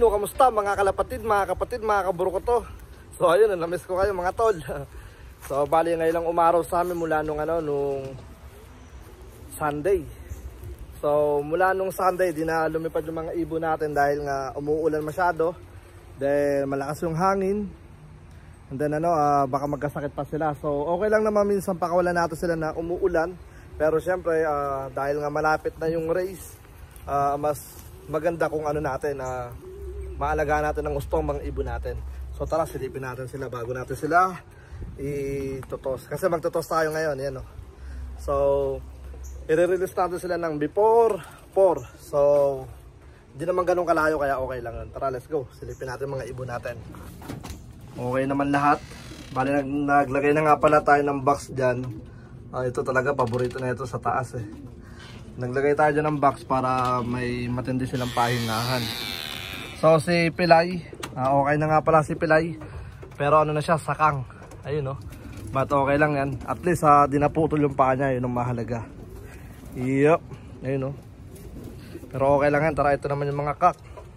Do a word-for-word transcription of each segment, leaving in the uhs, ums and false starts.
So kamusta mga kalapatid, mga kapatid, mga kaburukoto. So ayun, namiss ko kayo mga tol. So bali ngayon lang umaraw sa amin mula nung ano nung Sunday. So mula nung Sunday di na lumipad yung mga ibon natin dahil nga umuulan masyado. Dahil malakas yung hangin. And then ano, uh, baka magkasakit pa sila. So okay lang naman minsan pakawalan natin sila na umuulan. Pero syempre uh, dahil nga malapit na yung race, uh, mas maganda kung ano natin, uh, maalagaan natin ang gustong mga ibon natin. So tara, silipin natin sila bago natin sila itutos. Kasi magtutos tayo ngayon, yan o. So i-release natin sila ng before four. So hindi naman ganun kalayo kaya okay lang yun. Tara, let's go. Silipin natin mga ibon natin. Okay naman lahat. Bali nag naglagay na nga pala tayo ng box dyan. Uh, ito talaga paborito na ito sa taas eh. Naglagay tayo dyan ng box para may matindi silang pahingahan. So si Pilay, uh, okay na nga pala si Pilay. Pero ano na siya, sakang. Ayun no. But okay lang yan. At least uh, dinaputol yung paa niya, yun ang mahalaga. Yup. Ayun no. Pero okay lang yan. Tara, ito naman yung mga kak.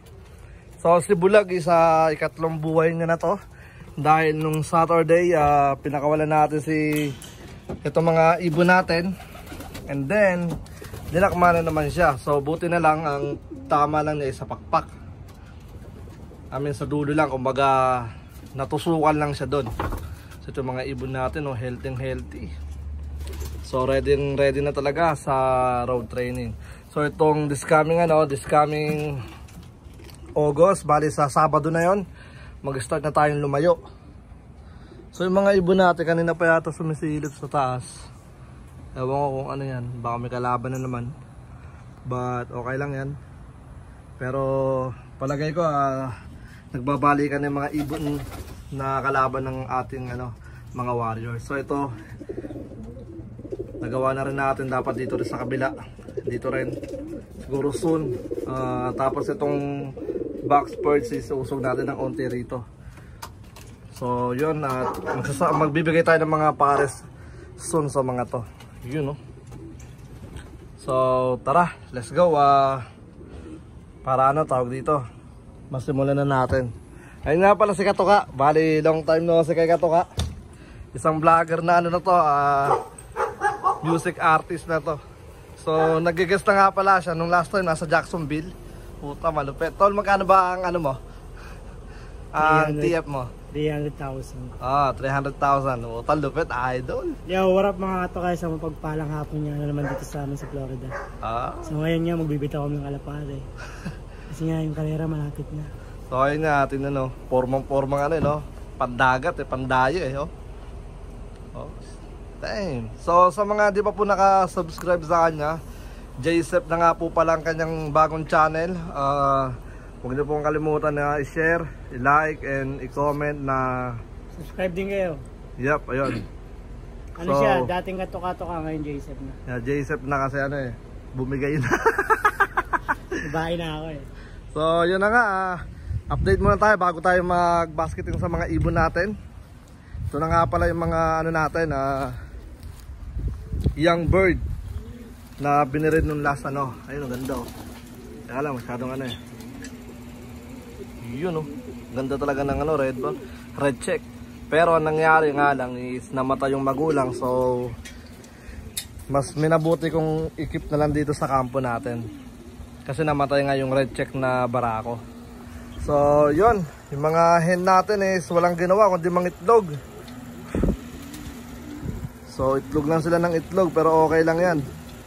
So si Bulag, isa ikatlong buhay niya na to. Dahil nung Saturday, uh, pinakawalan natin si itong mga ibon natin. And then dinakma na naman siya. So buti na lang, ang tama lang niya sa pakpak. I mean sa dulo lang, kumbaga natusukan lang siya doon. So itong mga ibon natin, oh, healthy healthy. So ready ready na talaga sa road training. So itong this coming ano, this coming August, bali sa Sabado na yon, mag-start na tayong lumayo. So yung mga ibon natin kanina pa yata sumisilip sa taas. Ewan ko kung ano yan, baka may kalaban na naman. But okay lang yan. Pero palagay ko uh, nagbabalikan yung mga ibon na kalaban ng ating ano, mga warriors. So ito, nagawa na rin natin dapat dito rin sa kabila. Dito rin siguro soon. uh, Tapos itong box perch isusog natin ng onti rito. So yun, uh, magbibigay tayo ng mga pares soon sa mga to. Yun no. So tara, let's go. uh, Para ano tawag dito, masimulan na natin. Ayun nga pala si Katoka. Bali long time no si kay Katoka. Isang vlogger na ano na to, uh, music artist na to. So nag-guest na nga pala siya nung last time nasa Jacksonville. Puta malupit. Tol, magkano ba ang ano mo? Ang T F mo? three hundred thousand. Ah, three hundred thousand. Puta lupit, idol. Yo, what up mga Katoka, sa mapagpalang hapon niya na naman dito sa amin sa Florida. Ah. So ngayon nga magbibitaw kami ng kalapate. Kasi nga yung karera malapit na. So ayun nga atin ano, formang-formang ano eh, no? Pandagat eh, pandayo eh, oh. Oh. Damn. So sa mga di pa po naka-subscribe sa kanya, J-Sep na nga po pala ang kanyang bagong channel. uh, Huwag niyo pong kalimutan na i-share, i-like, and i-comment na subscribe din kayo. Yup, ayun. Ano so, siya, dating Katoka-Toka, ngayon J-Sep na. Yeah, J-Sep na kasi ano eh, bumigay na. Bahay na ako eh. So yun na nga, uh, update muna tayo bago tayo mag-basketing sa mga ibon natin. Ito na nga pala yung mga ano natin, uh, young bird na binirid nung last ano. Ayun, ang ganda oh. Kaya lang, masyadong ano eh. Yun oh, ganda talaga ng ano, red ba? Red check. Pero ang nangyari nga lang is namatay yung magulang. So mas minabuti kong i-keep na lang dito sa kampo natin. Kasi namatay nga yung red check na barako. So yun, yung mga hen natin is walang ginawa kundi mangitlog. So itlog lang sila ng itlog, pero okay lang yan.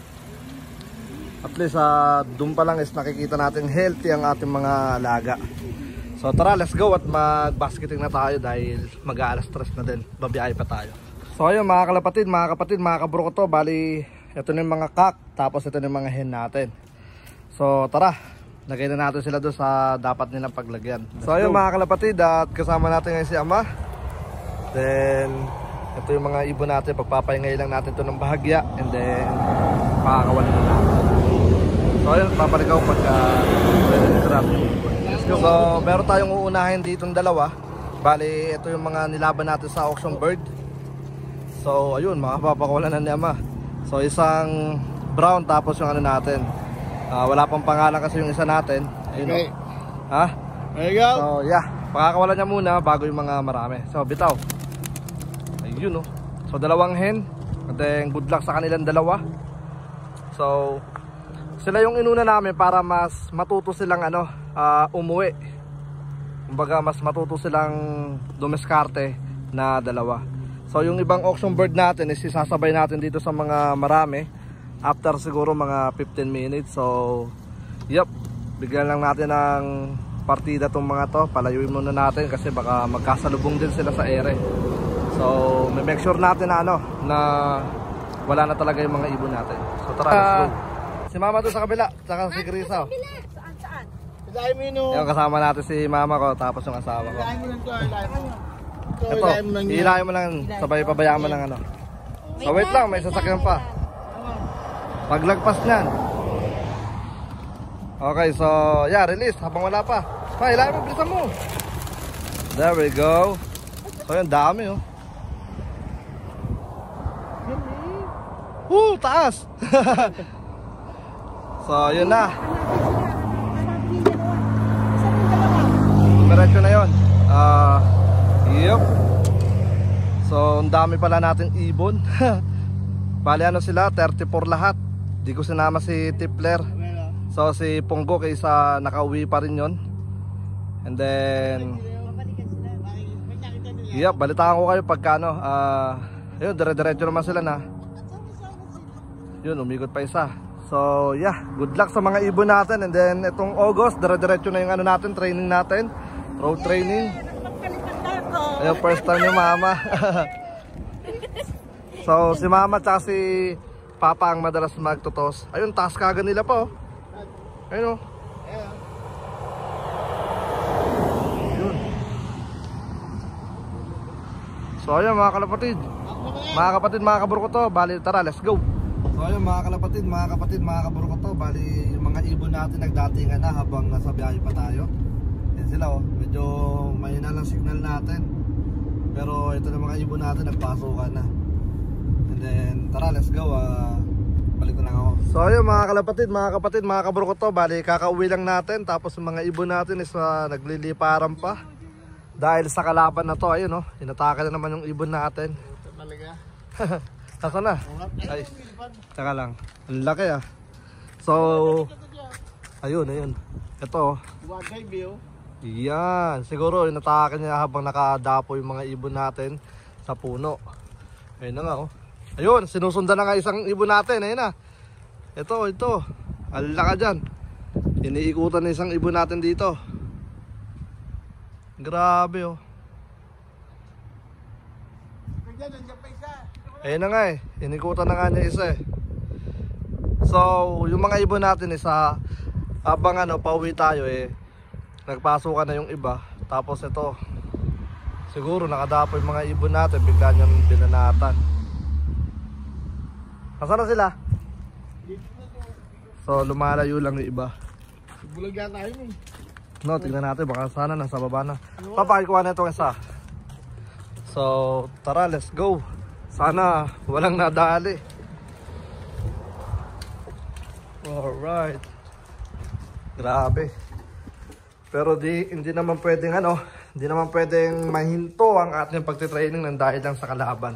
At least uh, doon pa lang is nakikita natin healthy ang ating mga alaga. So tara, let's go at mag-basketing na tayo dahil mag-aalas tres na din, babiyahe pa tayo. So ayun mga kalapatid, mga kapatid, mga kabrukoto, bali ito na yung mga kak, tapos ito na yung mga hen natin. So tara, lagay na natin sila doon sa dapat nilang paglagyan. Let's so ayun go mga kalapatid, at kasama natin ngayon si Ama. Then ito yung mga ibon natin, pagpapahingay lang natin ito ng bahagya. And then makakawalan na natin. So ayun, papaligaw pagka uh, so meron tayong uunahin dito ng dalawa. Bali ito yung mga nilaban natin sa auction bird. So ayun, makapapakawalan na ni Ama. So isang brown, tapos yung ano natin, uh, wala pang pangalan kasi yung isa natin. Ayun, okay. Ha? There you go. So yeah, pakakawalan niya muna bago yung mga marami. So bitaw. Ayun oh. So dalawang hen. And then good luck sa kanilang dalawa. So sila yung inuna namin para mas matuto silang ano, uh, umuwi. Kumbaga mas matuto silang dumiskarte na dalawa. So yung ibang auction bird natin is isasabay natin dito sa mga marami after siguro mga fifteen minutes. So yep, bigyan lang natin ng partida tong mga to. Palayuin muna natin kasi baka magkasalubong din sila sa ere. So may make sure natin na ano, na wala na talaga yung mga ibon natin. So tara, let's go. Si mama doon sa kabila, saka si Grisa. Saan, saan? Ilahin mo yun o. Yung kasama natin si mama ko, tapos yung asawa ko. Ilahin mo lang ito, ilahin mo. Ito, Ito, ilahin mo lang yun. hilahin mo lang, sabay pabayaan mo lang ano. So wait lang, may sasakyan pa. Paglagpas niyan. Okay, so yeah, release habang wala pa. Pa, hilahin mo, bilisan mo. There we go. So yun, dami oh. Woo, taas. So yun na. Diretso na yun. uh, Yup. So ang dami pala natin ibon. Bali ano sila, thirty-four lahat. Di ko sinama si Tipler. So si Ponggo kaysa nakauwi pa rin yon. And then yup, balitaan ko kayo pagka ano, uh, yun, dire-diretso naman sila na. Yun, umikot pa isa. So yeah, good luck sa mga ibon natin. And then itong August, dire-diretso na yung ano natin, training natin, road training. Ayun, first time ni mama. So si mama at si papa ang madalas magtutos. Ayun, taas kaga nila pa oh. Ayun oh. Yun. So ayun mga kalapatid, mga kapatid, mga kaburo ko to. Bali tara, let's go. So ayun mga kalapatid, mga kapatid, mga kaburo ko to. Bali yung mga ibon natin nagdatingan na habang nasa biyahe pa tayo. Yan sila oh, medyo mahina lang signal natin. Pero ito na mga ibon natin nagpasukan na. And then tara, let's go. uh, Balik na lang ako. So ayun mga kalapatid, mga kapatid, mga kaburo ko to. Bali kakauwi lang natin. Tapos yung mga ibon natin is uh, nagliliparan pa. Dahil sa kalaban na to, ayun oh, inatake na naman yung ibon natin. Talaga. Saan na? Ay, tsaka lang. Ang laki ah. So, ayun, ayun. Ito oh. Wagay view. Yan. Siguro inatake niya habang nakadapo yung mga ibon natin sa puno. Ayun na nga oh. Ayun, sinusundan na nga isang ibon natin. Ayun na. Ito, ito. Ang laki dyan. Iniikutan na isang ibon natin dito. Grabe oh. Ayun na nga eh, inikutan na nga niya isa eh. So yung mga ibon natin isa, habang ano pauwi tayo eh, nagpasukan na yung iba. Tapos ito, siguro nakadapo yung mga ibon natin, bigla niyang binanatan. Nasaan na sila? So lumalayo lang yung iba. Bulag yata yun eh. No, tingnan natin, baka sana nasa baba na. Papakikuha na itong isa. So tara, let's go. Sana walang nadali. Alright. Grabe. Pero di, hindi naman pwedeng ano, hindi naman pwedeng mahinto ang ating pagtitraining ng dahil lang sa kalaban.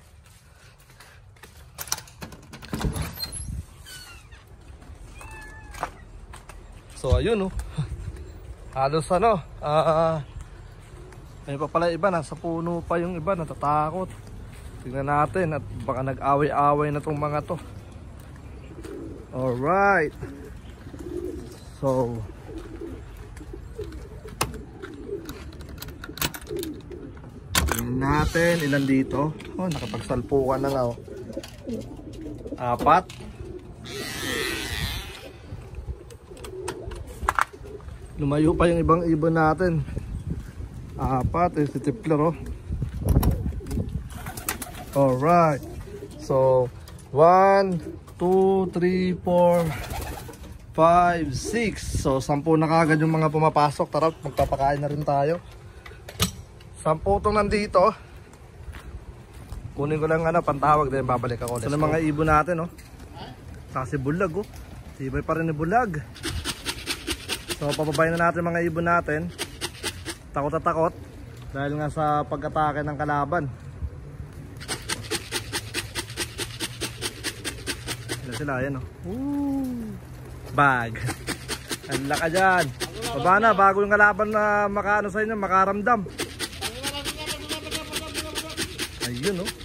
So ayun oh. Halos ano, ah, uh, may pa pala iba, nasa puno pa yung iba, natatakot. Tingnan natin at baka nag-away-away na tong mga to. Alright. So tingnan natin ilan dito. Oh, nakapagsalpukan na nga oh. Apat. Lumayo pa yung ibang ibon natin. Apat eh, si Tipler oh. Alright. So one, two, three, four, five, six. So sampu na kagad yung mga pumapasok. Tara, magpapakain na rin tayo. Sampu itong nandito. Kunin ko lang ano, pantawag din, babalik ako. So na mga ibon natin oh. Kasi bulag oh. Tibay pa rin ni bulag. So papabayin na natin mga ibon natin. takot at takot dahil nga sa pag-atake ng kalaban. Ano sila, ayan oh. Woo! Bag. Anla ka dyan. Baba na, bago yung kalaban na makaano sa inyo, makaramdam. Ayun oh.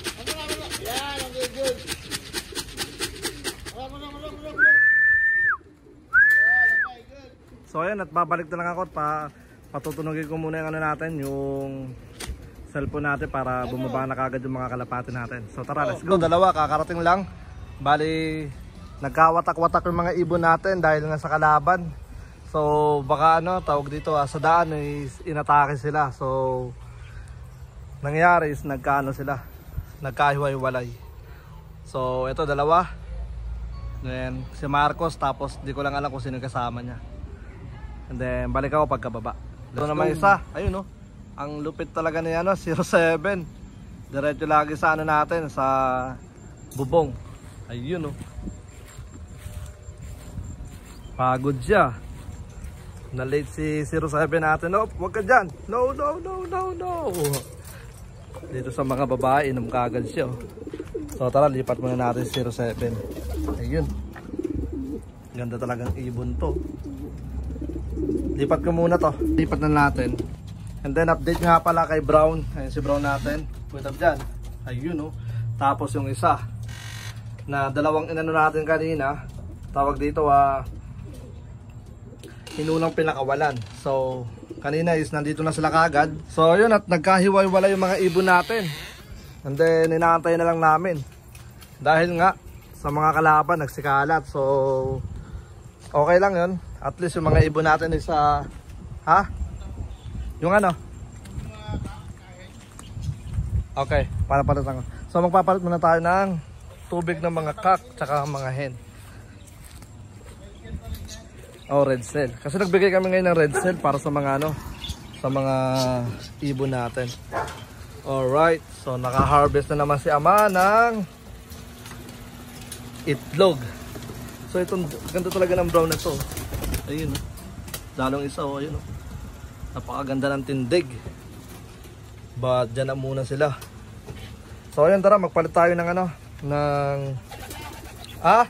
So ayan, at babalik na lang ako at pa, patutunogin ko muna yung ano natin, yung cellphone natin para bumaba na kagad yung mga kalapati natin. So tara, let's go. Dalawa, kakarating lang. Bali, nagkawatak-watak yung mga ibon natin dahil nga sa kalaban. So baka ano, tawag dito ah, sa daan is inatake sila. So nangyari is nagkaano sila, nagkahiwa-hiwalay. So ito dalawa. Then si Marcos, tapos di ko lang alam kung sino kasama niya. And then balik ako pagkababa. Ito naman isa, ayun oh. Ang lupit talaga niya no, zero seven. Diretso lagi sa ano natin, sa bubong. Ayun oh. Pagod siya. Na late si zero seven natin. No, wag ka dyan. No, no, no, no, no. Dito sa mga babae, inom kagad siya oh. So tara, lipat muna natin si zero seven. Ayun. Ganda talagang ibon to. Lipat ko muna to. Lipat na natin. And then update nga pala kay Brown. Ayun si Brown natin. Put up dyan. Ayun oh. Tapos yung isa na dalawang inano natin kanina, tawag dito ah, hinunang pinakawalan. So kanina is nandito na sila kagad. So yun, at nagkahiwa-hiwalay yung mga ibon natin. And then inaantay na lang namin. Dahil nga sa mga kalaban nagsikalat. So okay lang yun. At least yung mga ibon natin is uh, ha? Yung ano? Okay, para palitan ko. So magpapalit muna tayo ng tubig ng mga cock tsaka mga hen. Oh, red cell. Kasi nagbigay kami ngayon ng red cell para sa mga ano, sa mga ibon natin. Alright, so naka-harvest na naman si Ama ng itlog. So itong ganda talaga ng brown na to. Ayun oh. Lalong isa oh, ayun oh. Napakaganda ng tindig. But dyan na muna sila. So ayun, tara magpalit tayo ng ano, ng ah?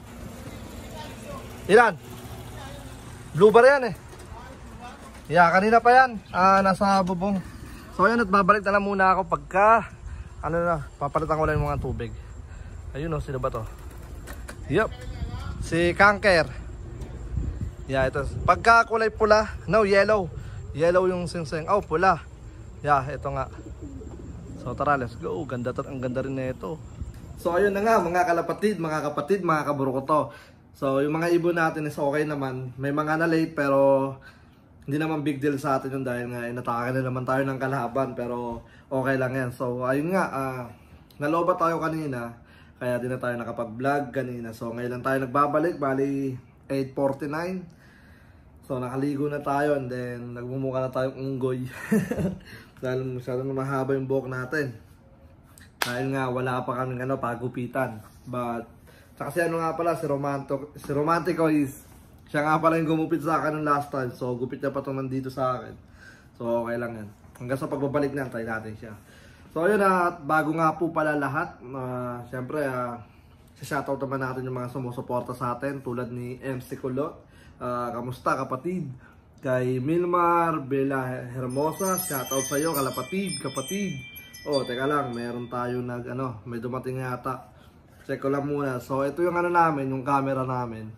Ilan? Blue bar yan eh. Yeah, kanina pa yan. Ah, nasa bubong. So ayun, at babalik na lang muna ako pagka ano na, papalitan ko lang yung mga tubig. Ayun oh, sino ba to? Yup. Si Kanker. Yeah, ito. Pagka kulay pula, no, yellow. Yellow yung singsing. Oh, pula. Yeah, ito nga. So tara, let's go. Ganda, ang ganda rin na ito. So ayun na nga mga kalapatid, mga kapatid, mga kaburukoto. So yung mga ibon natin is okay naman. May mga na late pero hindi naman big deal sa atin yun dahil nga inatake na naman tayo ng kalaban. Pero okay lang yan. So ayun nga, uh, naloba tayo kanina. Kaya din na tayo nakapag-vlog kanina. So ngayon lang tayo nagbabalik. Bali eight forty-nine. So nakaligo na tayo and then nagmumukha na tayong unggoy. Dahil masyadong mahaba yung buhok natin. Dahil nga wala pa kaming ano, pagupitan. But kasi ano nga pala, si Romantico, si Romantico is siya nga pala yung gumupit sa akin ng last time. So gupit niya pa itong nandito sa akin. So okay lang yan. Hanggang sa pagbabalik na, tayo natin siya. So yun na, uh, bago nga po pala lahat, uh, syempre uh, shoutout naman natin yung mga sumusuporta sa atin tulad ni M C Kulot. Uh, kamusta kapatid? Kay Milmar Bella Hermosa, shoutout sa iyo kalapatid, kapatid. Oh, teka lang, meron tayo nag ano, may dumating yata. Check ko lang muna. So ito yung ano namin, yung camera namin.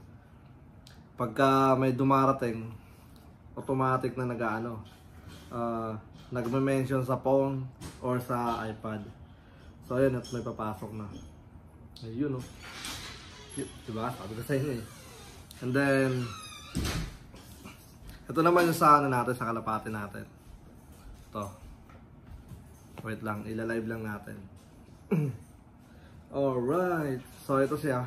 Pagka may dumarating, automatic na nag-ano, uh, nagme-mention sa phone or sa iPad. So ayun, at may papasok na. Ayun oh. Diba? Sabi ko sa inyo eh. And then ito naman yung sa ano natin, sa kalapati natin. Ito. Wait lang, ilalive lang natin. Alright. So ito siya.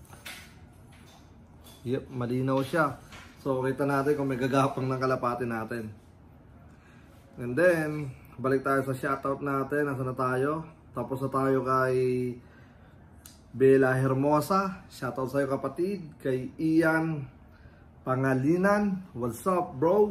Yep, malinaw siya. So kita natin kung may gagapang ng kalapati natin. And then balik tayo sa shoutout natin. Nasaan na tayo? Tapos na tayo kay Bella Hermosa. Shoutout sa iyo kapatid. Kay Ian Pangalinan, what's up bro?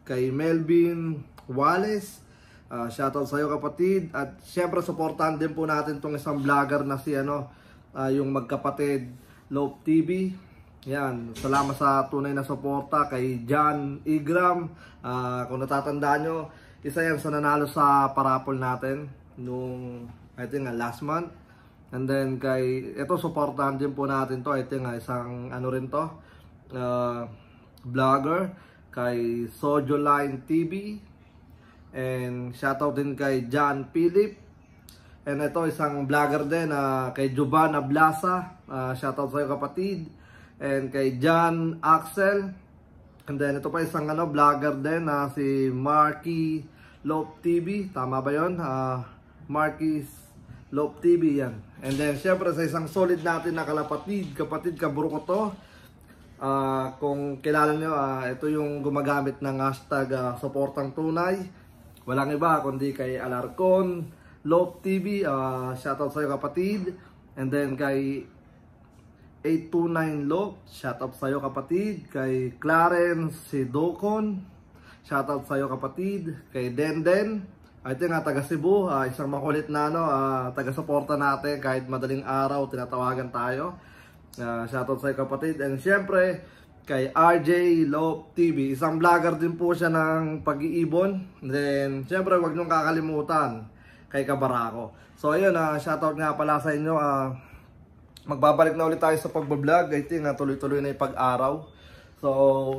kay Melvin Wallace. Uh, shoutout sa iyo kapatid. At syempre supportahan din po natin tong isang vlogger na si ano, uh, yung magkapatid Lope T V. Yan, salamat sa tunay na suporta kay John Igram. Uh, kung natatandaan nyo, isa yan sa nanalo sa parapol natin nung I think uh, last month. And then kay, ito supportahan din po natin to. I think uh, isang ano rin to, uh, vlogger kay Sojoline T V. And shoutout din kay John Philip. And ito isang vlogger din uh, kay Giovanna Blasa. Uh, shoutout sa iyo kapatid. And kay John Axel. And then ito pa isang ano, vlogger din na uh, si Marky Lope T V. Tama ba yun? Uh, Marky Lope T V yan. And then syempre sa isang solid natin na kalapatid, kapatid kaburo ko to. Uh, kung kilala nyo, uh, ito yung gumagamit ng hashtag uh, supportang tunay. Walang iba kundi kay Alarcon Lope T V. Uh, shoutout sa iyo kapatid. And then kay eight two nine Lope, shoutout sa iyo kapatid. Kay Clarence Sidocon, shoutout sa iyo kapatid. Kay Denden, I think nga taga Cebu, uh, isang makulit na ano, uh, taga-suporta natin kahit madaling araw tinatawagan tayo. Uh, shoutout sa iyo kapatid. And syempre kay R J Lope T V, isang vlogger din po siya ng pag-iibon. Then syempre wag niyong kakalimutan kay Kabarako. So ayun, uh, shoutout nga pala sa inyo. Uh, magbabalik na ulit tayo sa pagbablog. I think uh, tuloy-tuloy na yung pag-araw. So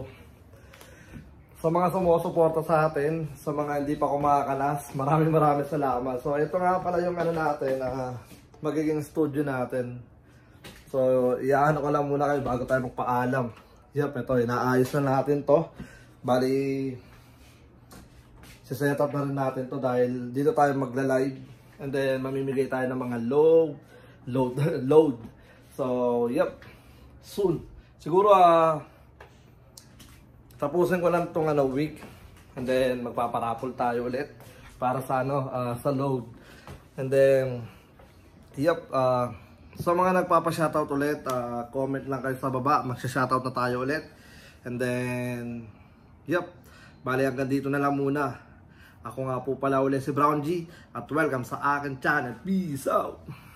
sa mga sumusuporta sa atin, sa mga hindi pa kumakalas, maraming maraming salamat. So ito nga pala yung ano natin, uh, magiging studio natin. So iyaano ko lang muna kayo bago tayo magpaalam. Yep, ito, inaayos na natin to. Bali, siset up na rin natin to dahil dito tayo magla-live. And then, mamimigay tayo ng mga load, load, load. So, yep, soon. Siguro, ah, uh, tapusin ko lang itong ano, week. And then, magpaparapol tayo ulit para sa ano, uh, sa load. And then, yep, ah, uh, sa mga nagpapa-shoutout ulit, uh, comment lang kayo sa baba, magsha-shoutout na tayo ulit. And then, yep, bali hanggang dito na lang muna. Ako nga po pala ulit si Brown G at welcome sa akin channel. Peace out!